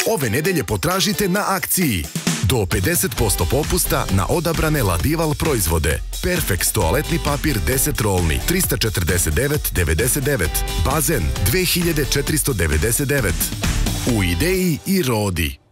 Ove nedelje potražite na akciji. Do 50% popusta na odabrane Ladival proizvode. Perfex toaletni papir 10 rolni 349,99. Bazen 2499. U Ideji i Rodi.